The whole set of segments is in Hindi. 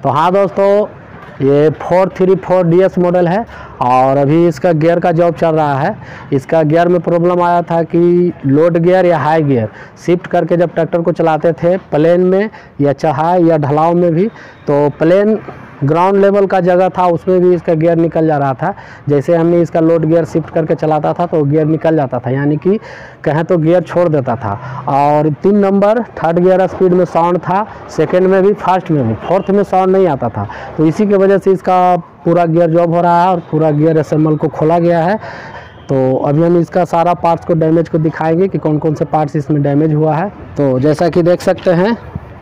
तो हाँ दोस्तों, ये 434 DS मॉडल है और अभी इसका गियर का जॉब चल रहा है। इसका गियर में प्रॉब्लम आया था कि लोड गियर या हाई गियर शिफ्ट करके जब ट्रैक्टर को चलाते थे प्लेन में या चढ़ाई या ढलाव में भी, तो प्लेन ग्राउंड लेवल का जगह था उसमें भी इसका गियर निकल जा रहा था। जैसे हमने इसका लोड गियर शिफ्ट करके चलाता था तो गियर निकल जाता था, यानी कि कहें तो गियर छोड़ देता था। और 3 नंबर थर्ड गियर स्पीड में साउंड था, सेकंड में भी, फर्स्ट में भी, फोर्थ में साउंड नहीं आता था। तो इसी की वजह से इसका पूरा गियर जॉब हो रहा है और पूरा गियर असेंबल को खोला गया है। तो अभी हम इसका सारा पार्ट्स को डैमेज को दिखाएंगे कि कौन कौन से पार्ट्स इसमें डैमेज हुआ है। तो जैसा कि देख सकते हैं,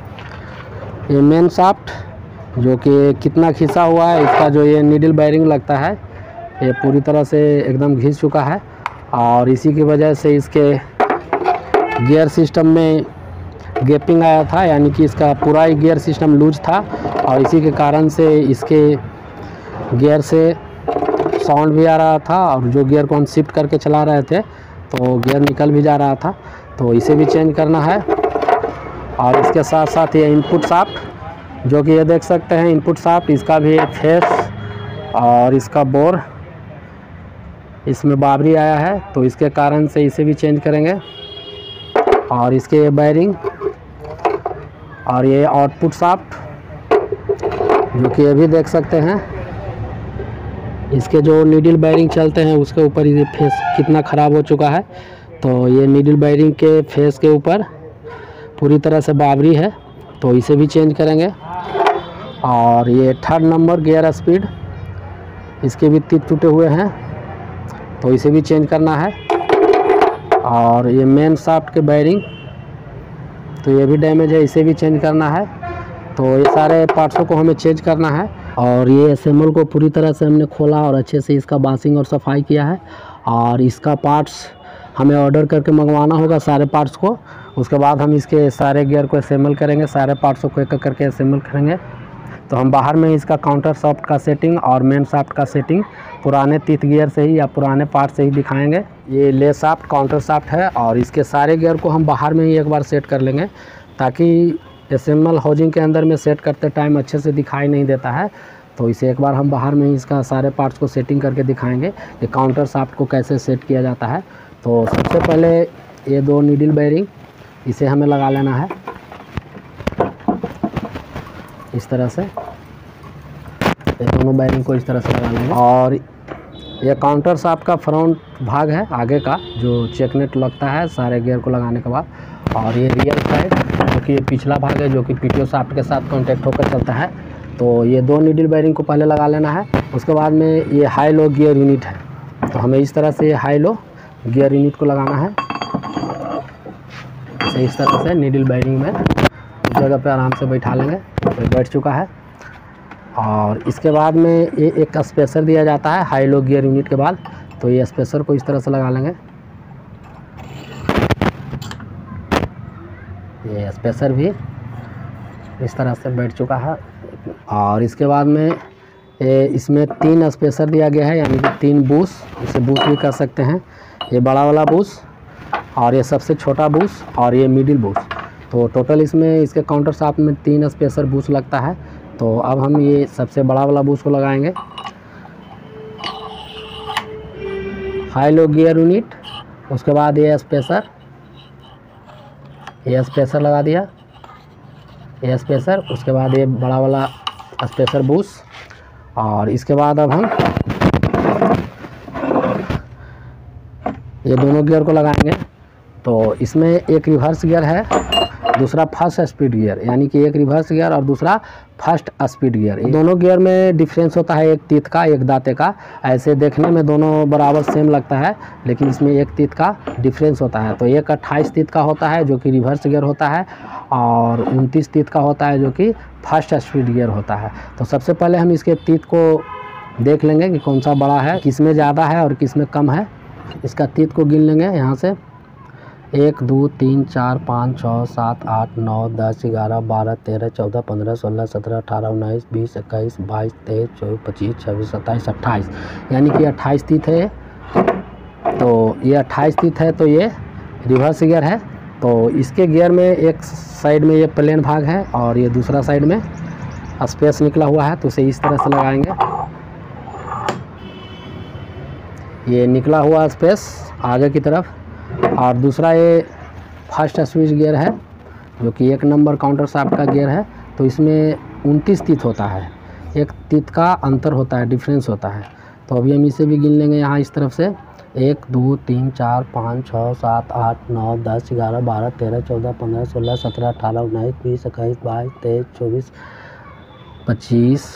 ये मेन शाफ्ट जो कि कितना घिसा हुआ है, इसका जो ये नीडल बेयरिंग लगता है ये पूरी तरह से एकदम घिस चुका है और इसी की वजह से इसके गियर सिस्टम में गैपिंग आया था, यानी कि इसका पूरा ही गियर सिस्टम लूज था और इसी के कारण से इसके गियर से साउंड भी आ रहा था और जो गियर को हम शिफ्ट करके चला रहे थे तो गियर निकल भी जा रहा था। तो इसे भी चेंज करना है। और इसके साथ साथ ये इनपुट शाफ्ट जो कि ये देख सकते हैं, इनपुट शाफ्ट इसका भी फेस और इसका बोर इसमें बाबरी आया है, तो इसके कारण से इसे भी चेंज करेंगे। और इसके बेयरिंग और ये आउटपुट शाफ्ट जो कि ये भी देख सकते हैं, इसके जो नीडल बेयरिंग चलते हैं उसके ऊपर ये फेस कितना ख़राब हो चुका है। तो ये नीडल बेयरिंग के फेस के ऊपर पूरी तरह से बाबरी है, तो इसे भी चेंज करेंगे। और ये थर्ड नंबर गियर स्पीड, इसके भी तीत टूटे हुए हैं, तो इसे भी चेंज करना है। और ये मेन शाफ्ट के बेयरिंग, तो ये भी डैमेज है, इसे भी चेंज करना है। तो ये सारे पार्ट्सों को हमें चेंज करना है। और ये असेंबल को पूरी तरह से हमने खोला और अच्छे से इसका बासिंग और सफाई किया है। और इसका पार्ट्स हमें ऑर्डर करके मंगवाना होगा सारे पार्ट्स को। उसके बाद हम इसके सारे गियर को असेंबल करेंगे, सारे पार्ट्सों को एक एक करके असेंबल करेंगे। तो हम बाहर में इसका काउंटर शाफ्ट का सेटिंग और मेन शाफ्ट का सेटिंग पुराने तीत गियर से ही या पुराने पार्ट से ही दिखाएंगे। ये ले शाफ्ट काउंटर शाफ्ट है और इसके सारे गियर को हम बाहर में ही एक बार सेट कर लेंगे, ताकि असेंबल हाउसिंग के अंदर में सेट करते टाइम अच्छे से दिखाई नहीं देता है। तो इसे एक बार हम बाहर में ही इसका सारे पार्ट्स को सेटिंग करके दिखाएंगे कि काउंटर शाफ्ट को कैसे सेट किया जाता है। तो सबसे पहले ये 2 नीडल बेयरिंग इसे हमें लगा लेना है इस तरह से। ये दोनों बेयरिंग को इस तरह से लगा लेंगे। और ये काउंटर शाफ्ट का फ्रंट भाग है आगे का, जो चेकनेट लगता है सारे गियर को लगाने के बाद। और ये रियर साइड जो कि ये पिछला भाग है, जो कि PTO शाफ्ट के साथ कॉन्टैक्ट होकर चलता है। तो ये 2 नीडल बेयरिंग को पहले लगा लेना है। उसके बाद में ये हाई लो गियर यूनिट है, तो हमें इस तरह से हाई लो गियर यूनिट को लगाना है। इस तरह से नीडल बेयरिंग में उस जगह पे आराम से बैठा लेंगे, तो बैठ चुका है। और इसके बाद में ये एक स्पेसर दिया जाता है हाई लो गियर यूनिट के बाद, तो ये स्पेसर को इस तरह से लगा लेंगे। ये स्पेसर भी इस तरह से बैठ चुका है। और इसके बाद में इसमें 3 स्पेसर दिया गया है, यानी कि 3 बूस, इसे बूस भी कर सकते हैं। ये बड़ा वाला बूस और ये सबसे छोटा बूस और ये मिडिल बूस। तो टोटल इसमें इसके काउंटर शाफ्ट में 3 स्पेसर बूस लगता है। तो अब हम ये सबसे बड़ा वाला बूस को लगाएंगे। हाई लो गियर यूनिट, उसके बाद ये स्पेसर लगा दिया, ये स्पेसर, उसके बाद ये बड़ा वाला स्पेसर बूस। और इसके बाद अब हम ये दोनों गियर को लगाएंगे। तो इसमें एक रिवर्स गियर है, दूसरा फर्स्ट स्पीड गियर, यानी कि एक रिवर्स गियर और दूसरा फर्स्ट स्पीड गियर। दोनों गियर में डिफरेंस होता है, एक तीत का एक दांते का। ऐसे देखने में दोनों बराबर सेम लगता है, लेकिन इसमें एक तीत का डिफरेंस होता है। तो एक 28 तीत का होता है जो कि रिवर्स गियर होता है, और 29 तीत का होता है जो कि फर्स्ट स्पीड गियर होता है। तो सबसे पहले हम इसके तीत को देख लेंगे कि कौन सा बड़ा है, किस में ज़्यादा है और किस में कम है। इसका तीत को गिन लेंगे यहाँ से, 1 2 3 4 5 6 7 8 9 10 11 12 13 14 15 16 17 18 19 20 21 22 23 24 25 26 27 28, यानी कि 28 तीत है। तो ये 28 तीत है, तो ये रिवर्स गियर है। तो इसके गियर में एक साइड में ये प्लेन भाग है और ये दूसरा साइड में स्पेस निकला हुआ है तो इसे इस तरह से लगाएंगे। ये निकला हुआ स्पेस आगे की तरफ। और दूसरा ये फर्स्ट स्विच गियर है जो कि 1 नंबर काउंटर शाफ्ट का गियर है। तो इसमें 29 तीत होता है, एक तीत का अंतर होता है, डिफरेंस होता है। तो अभी हम इसे भी गिन लेंगे यहाँ इस तरफ से। 1 2 3 4 5 6 7 8 9 10 11 12 13 14 15 16 17 18 19 20 21 22 23 24 25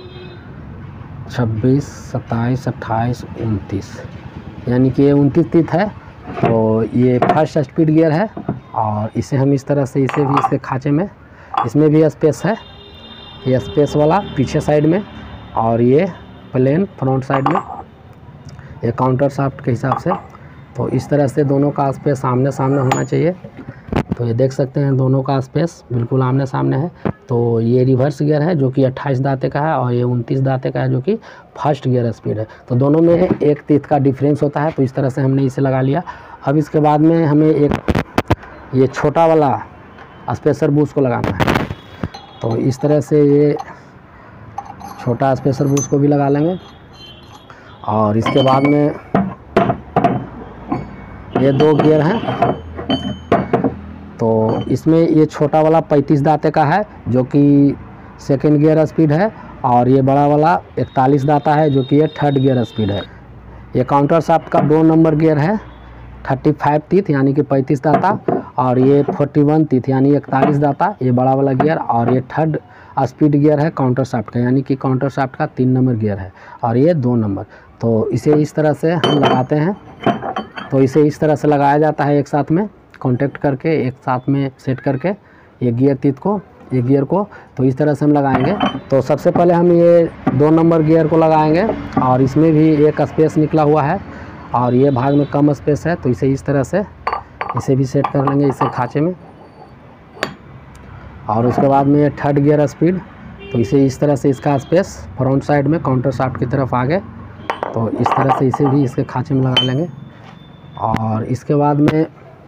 26 27 28 29, यानी कि ये 29 तीत है। तो ये फर्स्ट स्पीड गियर है। और इसे हम इस तरह से, इसे भी इसके खाँचे में, इसमें भी स्पेस है, ये स्पेस वाला पीछे साइड में और ये प्लेन फ्रंट साइड में, ये काउंटर शाफ्ट के हिसाब से। तो इस तरह से दोनों का स्पेस आमने सामने होना चाहिए। तो ये देख सकते हैं दोनों का स्पेस बिल्कुल आमने सामने है। तो ये रिवर्स गियर है जो कि 28 दांते का है और ये 29 दांते का है जो कि फर्स्ट गियर स्पीड है। तो दोनों में एक तीत का डिफरेंस होता है। तो इस तरह से हमने इसे लगा लिया। अब इसके बाद में हमें एक ये छोटा वाला स्पेसर बूस्ट को लगाना है। तो इस तरह से ये छोटा स्पेसर बूस्ट को भी लगा लेंगे। और इसके बाद में ये 2 गियर हैं। तो इसमें ये छोटा वाला 35 दांते का है जो कि सेकंड गियर स्पीड है। और ये बड़ा वाला 41 दांता है जो कि ये थर्ड गियर स्पीड है। ये काउंटर शाफ्ट का 2 नंबर गियर है, 35 तीथ यानी कि 35 दांता। और ये 41 तीथ यानी 41 दांता, ये बड़ा वाला गियर। और ये थर्ड स्पीड गियर है काउंटर शाफ्ट का, यानी कि काउंटर शाफ्ट का 3 नंबर गियर है और ये 2 नंबर। तो इसे इस तरह से हम लगाते हैं। तो इसे इस तरह से लगाया जाता है, एक साथ में कॉन्टेक्ट करके, एक साथ में सेट करके ये गियर तीत को, ये गियर को। तो इस तरह से हम लगाएंगे। तो सबसे पहले हम ये 2 नंबर गियर को लगाएंगे। और इसमें भी एक स्पेस निकला हुआ है और ये भाग में कम स्पेस है। तो इसे इस तरह से, इसे भी सेट कर लेंगे इसे खाँचे में। और उसके बाद में ये थर्ड गियर स्पीड। तो इसे इस तरह से, इसका स्पेस फ्रंट साइड में काउंटर शाफ्ट की तरफ आगे। तो इस तरह से इसे भी इसके खाँचे में लगा लेंगे। और इसके बाद में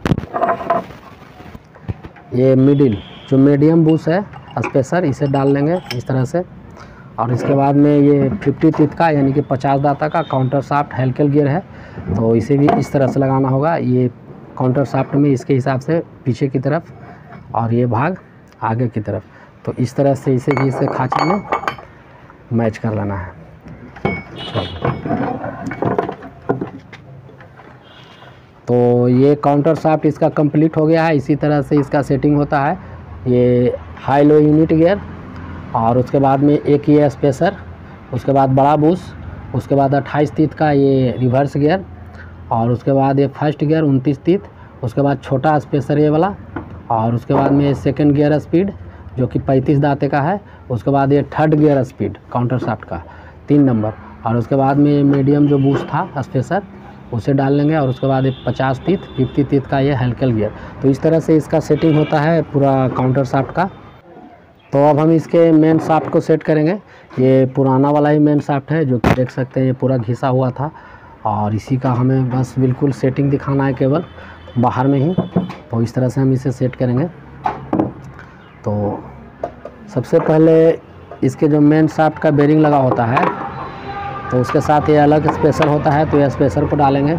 ये मिडिल जो मीडियम बूस्ट है स्पेसर, इसे डाल लेंगे इस तरह से। और इसके बाद में ये 50 तीथ का यानी कि 50 दांता का काउंटर शाफ्ट हेलिकल गियर है। तो इसे भी इस तरह से लगाना होगा, ये काउंटर शाफ्ट में इसके हिसाब से पीछे की तरफ और ये भाग आगे की तरफ। तो इस तरह से इसे भी इसके खाँचे में मैच कर लेना है। तो ये काउंटर शाफ्ट इसका कंप्लीट हो गया है। इसी तरह से इसका सेटिंग होता है। ये हाई लो यूनिट गियर और उसके बाद में एक ये स्पेसर, उसके बाद बड़ा बूस्ट, उसके बाद 28 तीथ का ये रिवर्स गियर और उसके बाद ये फर्स्ट गियर 29 तीथ, उसके बाद छोटा स्पेसर ये वाला और उसके बाद में सेकंड गियर स्पीड जो कि 35 दांते का है। उसके बाद ये third gear speed counter shaft का 3 नंबर और उसके बाद में मीडियम जो बूस्ट था स्पेसर उसे डाल लेंगे। और उसके बाद ये 50 तीथ 50 तीथ का ये हेलिकल गियर। तो इस तरह से इसका सेटिंग होता है पूरा काउंटर शाफ्ट का। तो अब हम इसके मेन शाफ्ट को सेट करेंगे। ये पुराना वाला ही मेन शाफ्ट है जो कि देख सकते हैं ये पूरा घिसा हुआ था और इसी का हमें बस बिल्कुल सेटिंग दिखाना है केवल बाहर में ही। तो इस तरह से हम इसे सेट करेंगे। तो सबसे पहले इसके जो मेन शाफ्ट का बेरिंग लगा होता है तो उसके साथ ये अलग स्पेसर होता है। तो ये स्पेसर को डालेंगे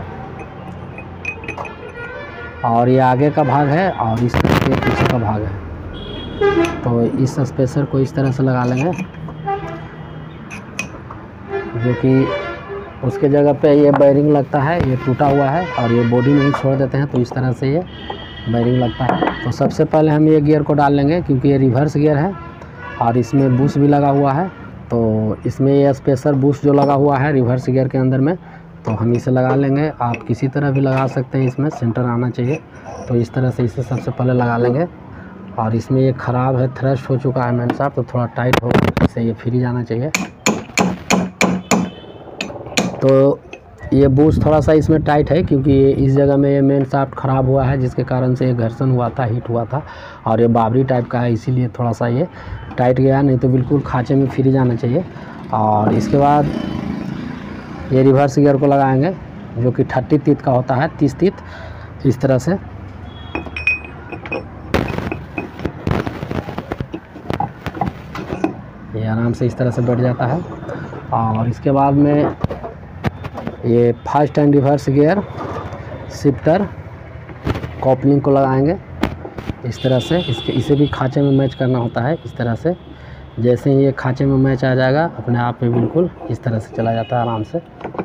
और ये आगे का भाग है और इस तरह से पीछे का भाग है। तो इस स्पेसर को इस तरह से लगा लेंगे जो कि उसके जगह पे ये बेरिंग लगता है, ये टूटा हुआ है और ये बॉडी में ही छोड़ देते हैं। तो इस तरह से ये बेरिंग लगता है। तो सबसे पहले हम ये गियर को डाल लेंगे क्योंकि ये रिवर्स गियर है और इसमें बूस्ट भी लगा हुआ है। तो इसमें ये स्पेसर बूस्ट जो लगा हुआ है रिवर्स गियर के अंदर में, तो हम इसे लगा लेंगे। आप किसी तरह भी लगा सकते हैं, इसमें सेंटर आना चाहिए। तो इस तरह से इसे सबसे पहले लगा लेंगे। और इसमें ये ख़राब है, थ्रस्ट हो चुका है मेन शाफ्ट, तो थोड़ा टाइट होगा, इसे ये फ्री जाना चाहिए। तो ये बूस्ट थोड़ा सा इसमें टाइट है क्योंकि ये इस जगह में ये मेन शाफ्ट ख़राब हुआ है जिसके कारण से ये घर्षण हुआ था, हीट हुआ था और ये बाबरी टाइप का है, इसीलिए थोड़ा सा ये टाइट गया, नहीं तो बिल्कुल खाँचे में फ्री जाना चाहिए। और इसके बाद ये रिवर्स गियर को लगाएंगे जो कि 30 तीथ का होता है, 30 तीथ इस तरह से। आराम से इस तरह से बैठ जाता है। और इसके बाद में ये first and reverse gear shifter coupling को लगाएंगे इस तरह से। इसे भी खांचे में मैच करना होता है इस तरह से। जैसे ही ये खांचे में मैच आ जाएगा अपने आप में बिल्कुल इस तरह से चला जाता है आराम से।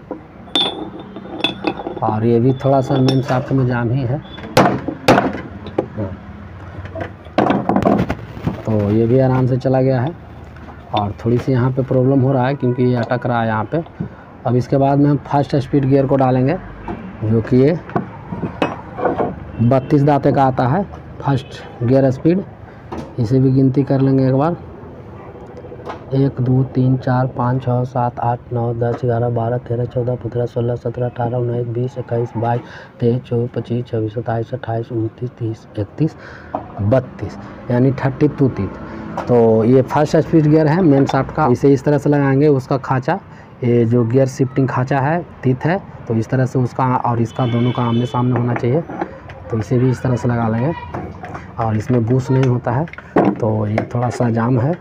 और ये भी थोड़ा सा मेन शाफ्ट में जाम ही है, तो ये भी आराम से चला गया है। और थोड़ी सी यहाँ पे प्रॉब्लम हो रहा है क्योंकि ये अटक रहा है यहाँ पे। अब इसके बाद में हम फर्स्ट स्पीड गियर को डालेंगे, जो कि ये 32 दांते का आता है फर्स्ट गियर स्पीड। इसे भी गिनती कर लेंगे एक बार। 1 2 3 4 5 6 7 8 9 10 11 12 13 14 15 16 17 18 19 20 21 22 23 24 25 26 27 28 29 30 31 32 यानी 32 तीत। तो ये फर्स्ट स्पीड गियर है मेन शाफ्ट का। इसे इस तरह से लगाएंगे। उसका खांचा, ये जो गियर शिफ्टिंग खांचा है तीत है, तो इस तरह से उसका और इसका दोनों का आमने सामने होना चाहिए। तो इसे भी इस तरह से लगा लेंगे। और इसमें बूस्ट नहीं होता है, तो ये थोड़ा सा जाम है।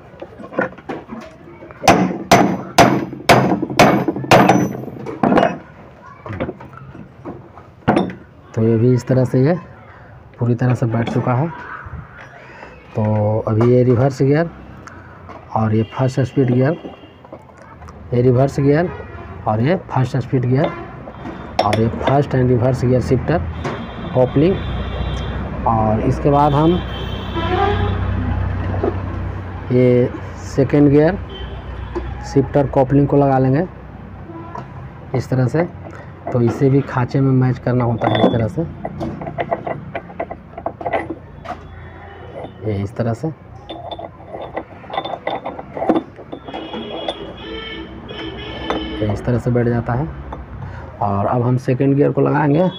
तो ये भी इस तरह से ये पूरी तरह से बैठ चुका है। तो अभी ये रिवर्स गियर और ये फर्स्ट स्पीड गियर, ये रिवर्स गियर और ये फर्स्ट स्पीड गियर और ये first and reverse gear shifter coupling. और इसके बाद हम ये सेकेंड गियर शिफ्टर कॉपलिंग को लगा लेंगे इस तरह से। तो इसे भी खांचे में मैच करना होता है इस तरह से, ये इस तरह से। ये इस तरह से बैठ जाता है। और अब हम सेकेंड गियर को लगाएंगे।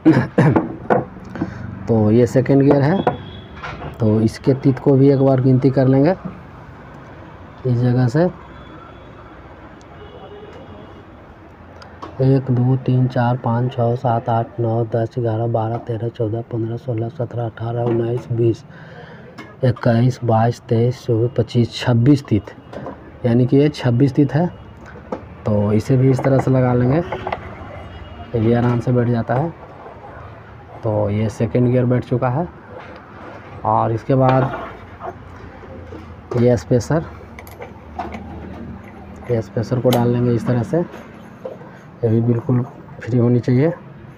तो ये सेकेंड गियर है, तो इसके तीत को भी एक बार गिनती कर लेंगे इस जगह से। 1 2 3 4 5 6 7 8 9 10 11 12 13 14 15 16 17 18 19 20 21 22 23 24 25 26 तीत, यानी कि ये 26 तीत है। तो इसे भी इस तरह से लगा लेंगे, ये भी आराम से बैठ जाता है। तो ये सेकेंड गियर बैठ चुका है। और इसके बाद ये स्पेसर को डाल लेंगे इस तरह से। ये भी बिल्कुल फ्री होनी चाहिए।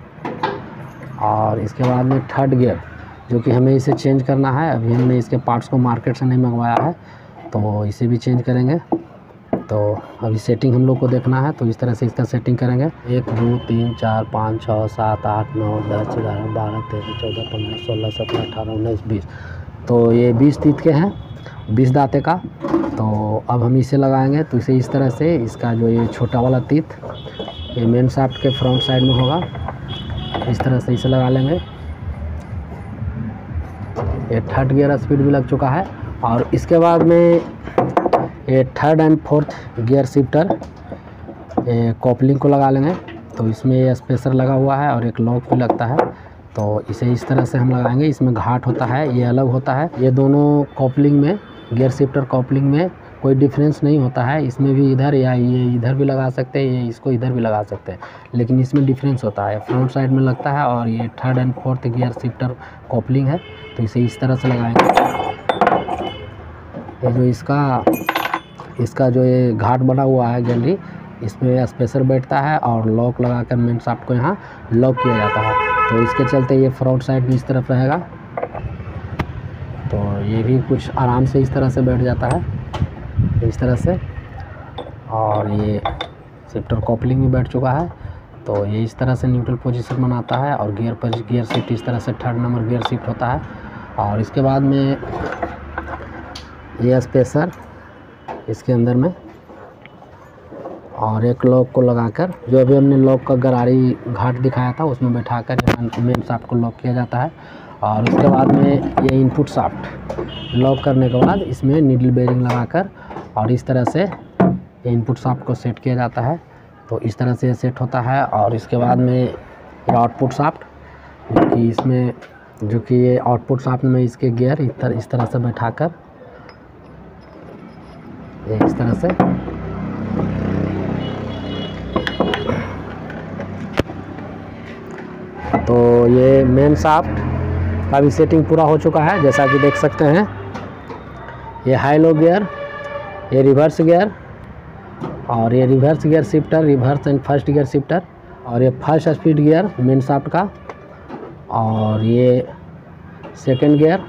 और इसके बाद में थर्ड गियर, जो कि हमें इसे चेंज करना है। अभी हमने इसके पार्ट्स को मार्केट से नहीं मंगवाया है, तो इसे भी चेंज करेंगे। तो अभी सेटिंग हम लोग को देखना है, तो इस तरह से इसका सेटिंग करेंगे। 1 2 3 4 5 6 7 8 9 10 11 12 13 14 15 16 17 18 19 20। तो ये 20 तीत के हैं, 20 दांते का। तो अब हम इसे लगाएंगे। तो इसे इस तरह से, इसका जो ये छोटा वाला तीत ये मेन शाफ्ट के फ्रंट साइड में होगा, इस तरह से इसे लगा लेंगे। ये थर्ड गियर स्पीड भी लग चुका है। और इसके बाद में ये third and fourth gear shifter coupling को लगा लेंगे। तो इसमें ये स्पेसर लगा हुआ है और एक लॉक भी लगता है। तो इसे इस तरह से हम लगाएंगे। इसमें घाट होता है, ये अलग होता है। ये दोनों कॉपलिंग में, गियर शिफ्टर कॉपलिंग में कोई डिफरेंस नहीं होता है। इसमें भी इधर या ये इधर भी लगा सकते हैं, ये इसको इधर भी लगा सकते हैं, लेकिन इसमें डिफरेंस होता है। फ्रंट साइड में लगता है और ये third and fourth gear shifter coupling है। तो इसे इस तरह से लगाएंगे। ये जो इसका जो ये घाट बना हुआ है गैलरी, इसमें स्पेसर बैठता है और लॉक लगाकर मेन शाफ्ट को यहाँ लॉक किया जाता है। तो इसके चलते ये फ्रंट साइड भी इस तरफ रहेगा। तो ये भी कुछ आराम से इस तरह से बैठ जाता है इस तरह से। और ये शिफ्टर कॉपलिंग भी बैठ चुका है। तो ये इस तरह से न्यूट्रल पोजीशन बनाता है। और गियर शिफ्ट इस तरह से थर्ड नंबर गियर शिफ्ट होता है। और इसके बाद में ये स्पेसर इसके अंदर में, और एक लॉक को लगाकर, जो अभी हमने लॉक का गरारी घाट दिखाया था उसमें बैठाकर यहाँ मेन शाफ्ट को लॉक किया जाता है। और उसके बाद में ये इनपुट शाफ्ट लॉक करने के बाद इसमें नीडल बेरिंग लगाकर और इस तरह से इनपुट शाफ्ट को सेट किया जाता है। तो इस तरह से ये सेट होता है। और इसके बाद में ये आउटपुट शाफ्ट, जो कि ये आउटपुट शाफ्ट में इसके गियर इस तरह से बैठाकर ये इस तरह से। तो ये मेन शाफ्ट का भी सेटिंग पूरा हो चुका है, जैसा कि देख सकते हैं। ये हाई लो गियर, ये रिवर्स गियर, और ये reverse gear shifter, reverse and first gear shifter, और ये first speed gear main shaft का, और ये सेकंड गियर,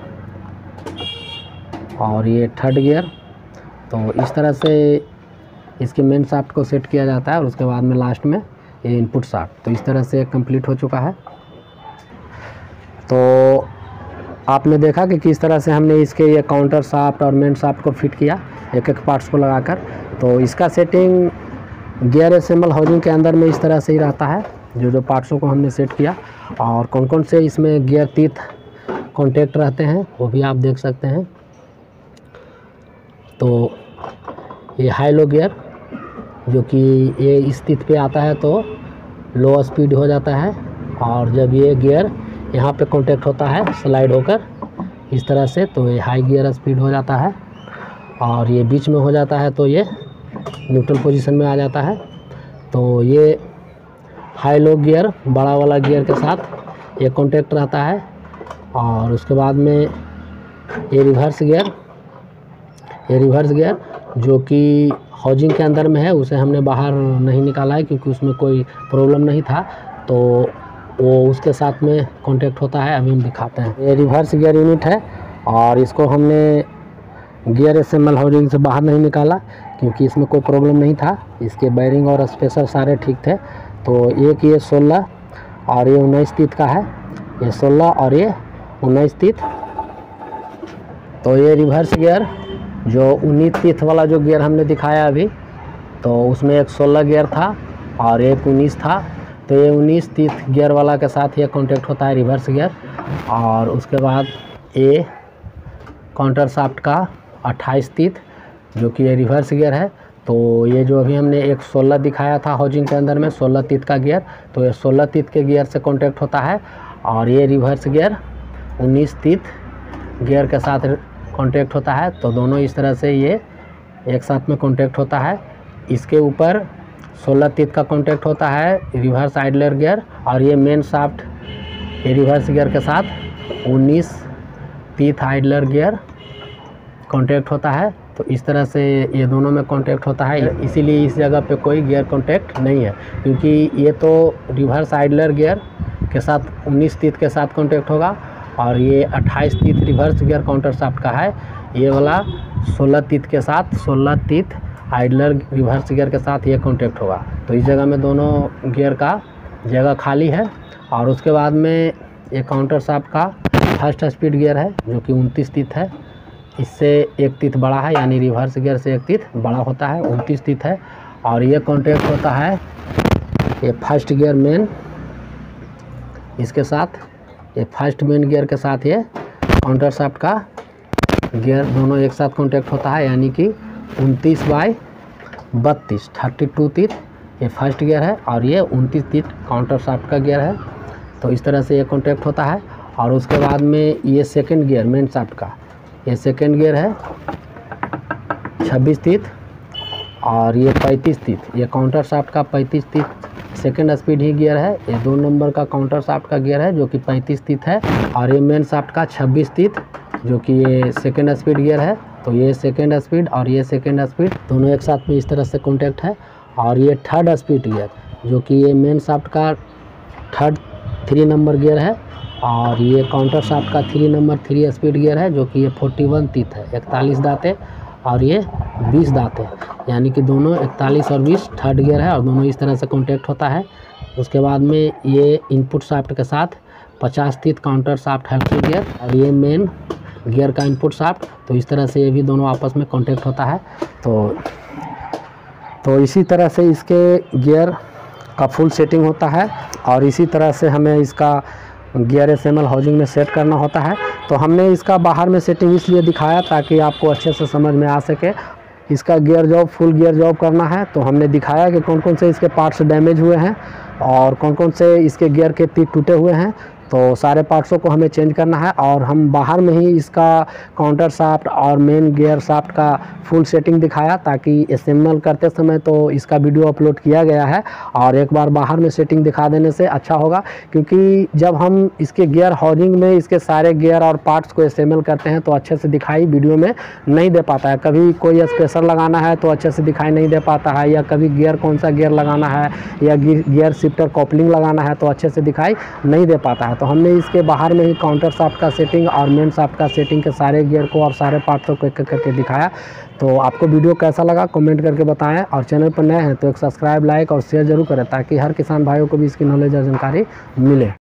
और ये थर्ड गियर। तो इस तरह से इसके मेन शाफ्ट को सेट किया जाता है, और उसके बाद में लास्ट में ये इनपुट शाफ्ट। तो इस तरह से कंप्लीट हो चुका है। तो आपने देखा कि किस तरह से हमने इसके ये काउंटर शाफ्ट और मेन शाफ्ट को फिट किया एक एक पार्ट्स को लगाकर। तो इसका सेटिंग गियर असेंबल हाउसिंग के अंदर में इस तरह से ही रहता है, जो पार्ट्सों को हमने सेट किया। और कौन कौन से इसमें गियर टीथ कॉन्टैक्ट रहते हैं वो भी आप देख सकते हैं। तो ये हाई लो गियर, जो कि ये इस टीथ पे आता है तो लो स्पीड हो जाता है, और जब ये गियर यहाँ पे कांटेक्ट होता है स्लाइड होकर इस तरह से, तो ये हाई गियर स्पीड हो जाता है। और ये बीच में हो जाता है तो ये न्यूट्रल पोजीशन में आ जाता है। तो ये हाई लो गियर बड़ा वाला गियर के साथ ये कांटेक्ट रहता है। और उसके बाद में ये रिवर्स गियर, जो कि हाउसिंग के अंदर में है, उसे हमने बाहर नहीं निकाला है क्योंकि उसमें कोई प्रॉब्लम नहीं था, तो वो उसके साथ में कांटेक्ट होता है। अभी हम दिखाते हैं। ये रिवर्स गियर यूनिट है, और इसको हमने गियर असेंबल हाउसिंग से बाहर नहीं निकाला क्योंकि इसमें कोई प्रॉब्लम नहीं था। इसके बेयरिंग और स्पेसर सारे ठीक थे। तो एक ये 16 और ये 19 टीथ का है, ये 16 और ये 19 टीथ। तो ये रिवर्स गियर जो 19 टीथ वाला जो गियर हमने दिखाया अभी, तो उसमें एक 16 गियर था और एक 19 था। तो ये 19 टीथ गियर वाला के साथ ये कांटेक्ट होता है रिवर्स गियर। और उसके बाद ये काउंटर शाफ्ट का 28 टीथ, जो कि ये रिवर्स गियर है। तो ये जो अभी हमने एक 16 दिखाया था हाउसिंग के अंदर में 16 टीथ का गियर, तो ये 16 टीथ के गियर से कांटेक्ट होता है। और ये रिवर्स गियर 19 टीथ गियर के साथ कांटेक्ट होता है। तो दोनों इस तरह से ये एक साथ में कांटेक्ट होता है। इसके ऊपर 16 टीथ का कांटेक्ट होता है रिवर्स आइडलर गियर, और ये मेन शाफ्ट ये रिवर्स गियर के साथ 19 टीथ आइडलर गियर कांटेक्ट होता है। तो इस तरह से ये दोनों में कांटेक्ट होता है, इसीलिए इस जगह पे कोई गियर कांटेक्ट नहीं है, क्योंकि ये तो रिवर्स आइडलर गियर के साथ 19 टीथ के साथ कांटेक्ट होगा, और ये 28 teeth reverse gear counter shaft का है। ये वाला 16 टीथ के साथ 16 टीथ आइडलर रिवर्स गियर के साथ ये कांटेक्ट होगा। तो इस जगह में दोनों गियर का जगह खाली है। और उसके बाद में ये काउंटर शाफ्ट का फर्स्ट स्पीड गियर है, जो कि 29 टीथ है। इससे एक टीथ बड़ा है, यानी रिवर्स गियर से एक टीथ बड़ा होता है, 29 टीथ है। और ये कांटेक्ट होता है ये फर्स्ट गियर मेन इसके साथ, ये फर्स्ट मेन गियर के साथ ये काउंटर शाफ्ट का गियर दोनों एक साथ कांटेक्ट होता है, यानी कि 29/32 32 टीथ ये फर्स्ट गियर है, और ये 29 टीथ काउंटर शाफ्ट का गियर है। तो इस तरह से ये कांटेक्ट होता है। और उसके बाद में ये सेकंड गियर मेन शाफ्ट का ये सेकंड गियर है 26 टीथ, और ये 35 टीथ ये काउंटर शाफ्ट का 35 टीथ सेकंड स्पीड ही गियर है। ये 2 नंबर का काउंटर शाफ्ट का गियर है, जो कि 35 टीथ है। और ये मेन शाफ्ट का 26 टीथ, जो कि ये सेकंड स्पीड गियर है। तो ये सेकंड स्पीड और ये सेकंड स्पीड दोनों एक साथ में इस तरह से कांटेक्ट है। और ये थर्ड स्पीड गियर, जो कि ये मेन शाफ्ट का 3 नंबर गियर है, और ये काउंटर शाफ्ट का 3 नंबर 3 स्पीड गियर है, जो कि ये 41 टीथ है 41 दांतें, और ये 20 दांतें, यानी कि दोनों 41 और 20 थर्ड गियर है, और दोनों इस तरह से कांटेक्ट होता है। उसके बाद में ये इनपुट शाफ्ट के साथ 50 teeth counter shaft helping gear, और ये मेन गियर का इनपुट शाफ्ट। तो इस तरह से ये भी दोनों आपस में कांटेक्ट होता है। तो इसी तरह से इसके गियर का फुल सेटिंग होता है, और इसी तरह से हमें इसका गियर असेंबल हाउसिंग में सेट करना होता है। तो हमने इसका बाहर में सेटिंग इसलिए दिखाया ताकि आपको अच्छे से समझ में आ सके। इसका gear job full gear job करना है, तो हमने दिखाया कि कौन कौन से इसके पार्ट्स डैमेज हुए हैं और कौन कौन से इसके गियर के टीथ टूटे हुए हैं। तो सारे पार्ट्सों को हमें चेंज करना है और हम बाहर में ही इसका काउंटर शाफ्ट और मेन गियर शाफ्ट का फुल सेटिंग दिखाया, ताकि असेंबल करते समय तो इसका वीडियो अपलोड किया गया है और एक बार बाहर में सेटिंग दिखा देने से अच्छा होगा, क्योंकि जब हम इसके गियर हाउसिंग में इसके सारे गियर और पार्ट्स को असेंबल करते हैं तो अच्छे से दिखाई वीडियो में नहीं दे पाता है। कभी कोई स्पेशल लगाना है तो अच्छे से दिखाई नहीं दे पाता है, या कभी गियर कौन सा गियर लगाना है या गियर शिफ्टर कॉपलिंग लगाना है तो अच्छे से दिखाई नहीं दे पाता है। तो हमने इसके बाहर में ही काउंटर शाफ्ट का सेटिंग और मेन शाफ्ट का सेटिंग के सारे गियर को और सारे पार्ट्सों को एक एक करके दिखाया। तो आपको वीडियो कैसा लगा कमेंट करके बताएं, और चैनल पर नए हैं तो एक सब्सक्राइब, लाइक और शेयर जरूर करें, ताकि हर किसान भाइयों को भी इसकी नॉलेज और जानकारी मिले।